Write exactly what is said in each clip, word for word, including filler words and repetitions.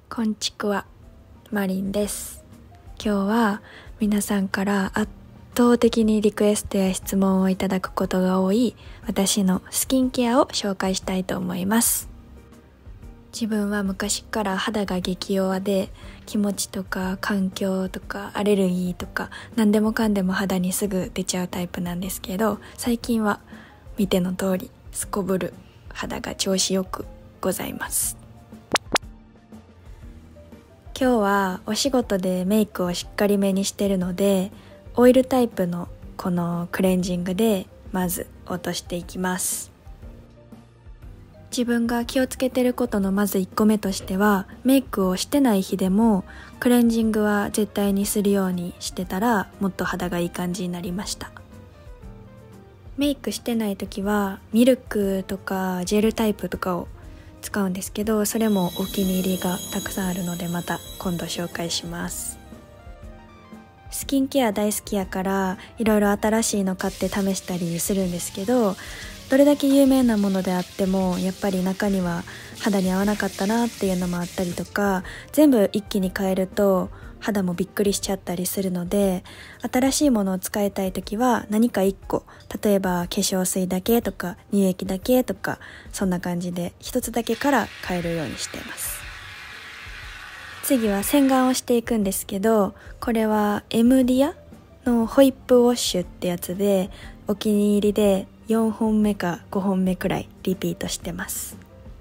こんちくわ、マリンです。今日は皆さんから圧倒的にリクエストや質問をいただくことが多い私のスキンケアを紹介したいと思います。自分は昔から肌が激弱で、気持ちとか環境とかアレルギーとか何でもかんでも肌にすぐ出ちゃうタイプなんですけど、最近は見ての通りすこぶる肌が調子よくございます。今日はお仕事でメイクをしっかりめにしてるので、オイルタイプのこのクレンジングでまず落としていきます。自分が気をつけてることのまずいっこめとしては、メイクをしてない日でもクレンジングは絶対にするようにしてたら、もっと肌がいい感じになりました。メイクしてない時はミルクとかジェルタイプとかを使うんですけど、それもお気に入りがたくさんあるので、また今度紹介します。スキンケア大好きやからいろいろ新しいの買って試したりするんですけど、どれだけ有名なものであってもやっぱり中には肌に合わなかったなっていうのもあったりとか、全部一気に変えると肌もびっくりしちゃったりするので、新しいものを使いたいときは何か一個、例えば化粧水だけとか乳液だけとか、そんな感じで一つだけから変えるようにしています。次は洗顔をしていくんですけど、これはエムディアのホイップウォッシュってやつで、お気に入りでよんほんめかごほんめくらいリピートしてます。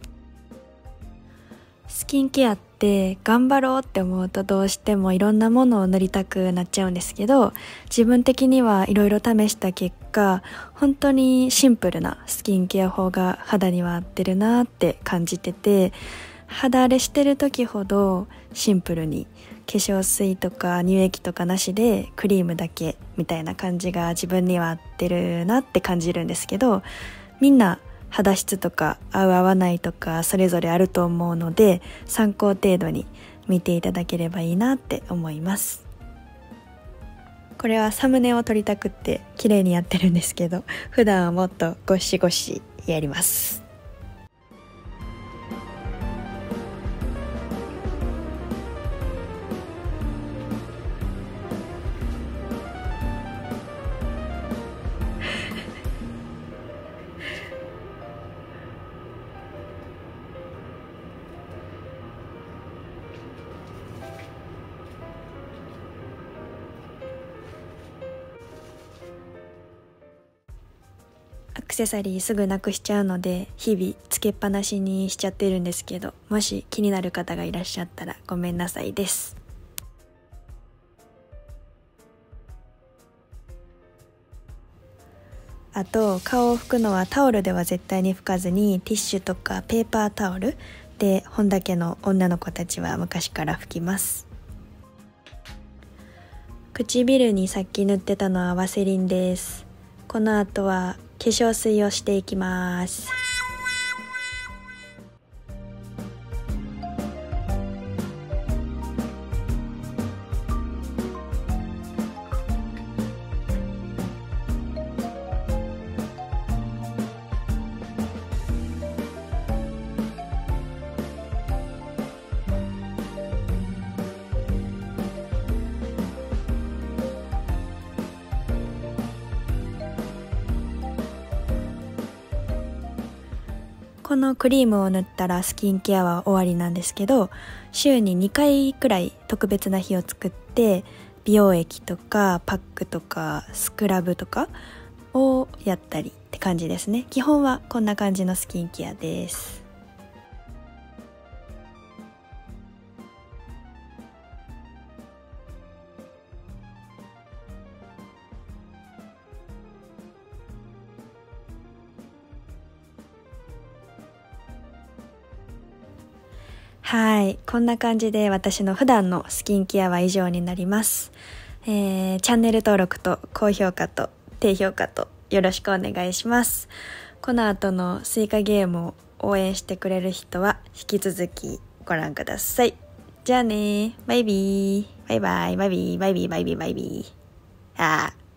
スキンケアって頑張ろうって思うとどうしてもいろんなものを塗りたくなっちゃうんですけど、自分的にはいろいろ試した結果、本当にシンプルなスキンケア法が肌には合ってるなって感じてて、肌荒れしてる時ほどシンプルに化粧水とか乳液とかなしでクリームだけみたいな感じが自分には合ってるなって感じるんですけど、みんな肌質とか合う合わないとかそれぞれあると思うので、参考程度に見ていただければいいなって思います。これはサムネを撮りたくって綺麗にやってるんですけど、普段はもっとゴシゴシやります。アクセサリーすぐなくしちゃうので日々つけっぱなしにしちゃってるんですけど、もし気になる方がいらっしゃったらごめんなさいです。あと顔を拭くのはタオルでは絶対に拭かずに、ティッシュとかペーパータオルで本田家の女の子たちは昔から拭きます。唇にさっき塗ってたのはワセリンです。この後は化粧水をしていきます。このクリームを塗ったらスキンケアは終わりなんですけど、週ににかいくらい特別な日を作って、美容液とかパックとかスクラブとかをやったりって感じですね。基本はこんな感じのスキンケアです。はい、こんな感じで私の普段のスキンケアは以上になります。えー、チャンネル登録と高評価と低評価とよろしくお願いします。この後のスイカゲームを応援してくれる人は引き続きご覧ください。じゃあね、バイビー、バイバイ、バイビー、バイビー、バイビー、バイビー。あー。